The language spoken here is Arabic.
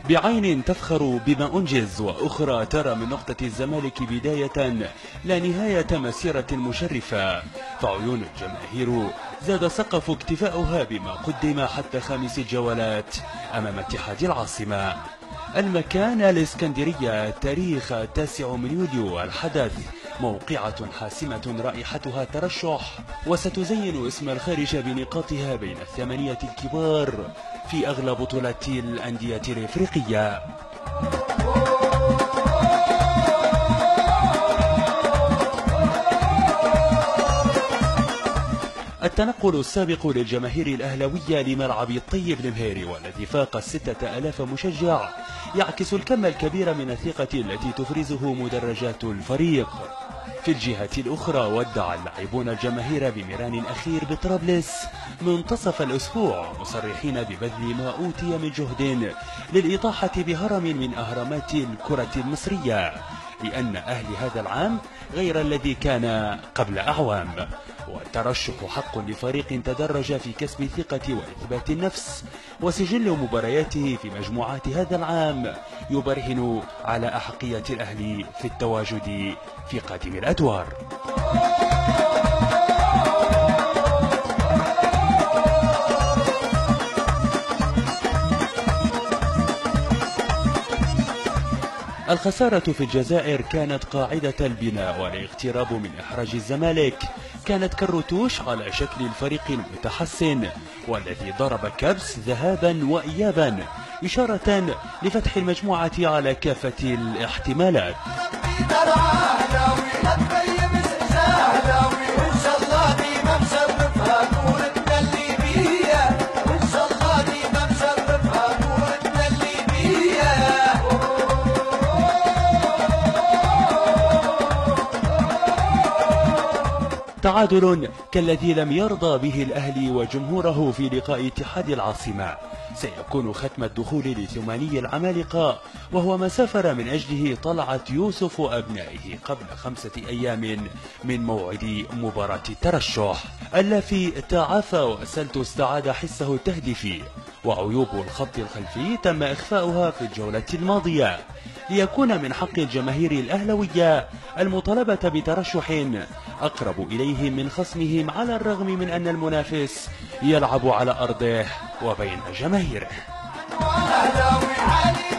بعين تفخر بما أنجز، وأخرى ترى من نقطة الزمالك بداية لا نهاية مسيرة مشرفة، فعيون الجماهير زاد سقف اكتفاؤها بما قدم حتى 5 جولات أمام اتحاد العاصمة. المكان الإسكندرية، التاريخ 9 من يوليو، الحدث موقعة حاسمة رائحتها ترشح، وستزين اسم الخارج بنقاطها بين ال8 الكبار في أغلى بطولات الأندية الإفريقية. التنقل السابق للجماهير الأهلاوية لملعب الطيب المهيري والذي فاق 6000 مشجع يعكس الكم الكبير من الثقة التي تفرزه مدرجات الفريق. في الجهة الأخرى، ودع اللاعبون الجماهير بميران أخير بطرابلس منتصف الأسبوع، مصرحين ببذل ما أوتي من جهد للإطاحة بهرم من أهرامات الكرة المصرية، لأن أهل هذا العام غير الذي كان قبل أعوام، والترشح حق لفريق تدرج في كسب الثقة وإثبات النفس، وسجل مبارياته في مجموعات هذا العام يبرهن على أحقية الأهلي في التواجد في قادم الأدوار. الخسارة في الجزائر كانت قاعدة البناء، والاغتراب من إحراج الزمالك كانت كالرتوش على شكل الفريق المتحسن والذي ضرب كبس ذهابا وإيابا، إشارة لفتح المجموعة على كافة الاحتمالات. تعادل كالذي لم يرضى به الأهلي وجمهوره في لقاء اتحاد العاصمة سيكون ختم الدخول لثماني العمالقة، وهو ما سافر من أجله طلعت يوسف وأبنائه قبل 5 أيام من موعد مباراة الترشح. اللافي تعافى وسلت استعاد حسه التهديفي، وعيوب الخط الخلفي تم إخفاؤها في الجولة الماضية، ليكون من حق الجماهير الأهلوية المطالبة بترشح أقرب إليهم من خصمهم، على الرغم من أن المنافس يلعب على أرضه وبين جماهيره.